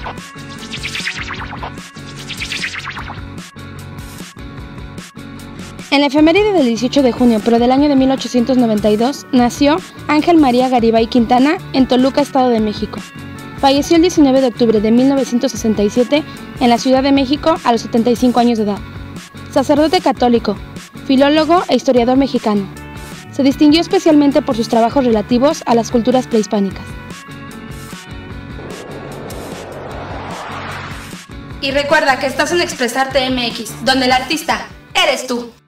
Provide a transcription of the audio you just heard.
En la efeméride del 18 de junio, pero del año de 1892, nació Ángel María Garibay Quintana en Toluca, Estado de México. Falleció el 19 de octubre de 1967 en la Ciudad de México a los 75 años de edad. Sacerdote católico, filólogo e historiador mexicano. Se distinguió especialmente por sus trabajos relativos a las culturas prehispánicas. Y recuerda que estás en Expresarte MX, donde el artista eres tú.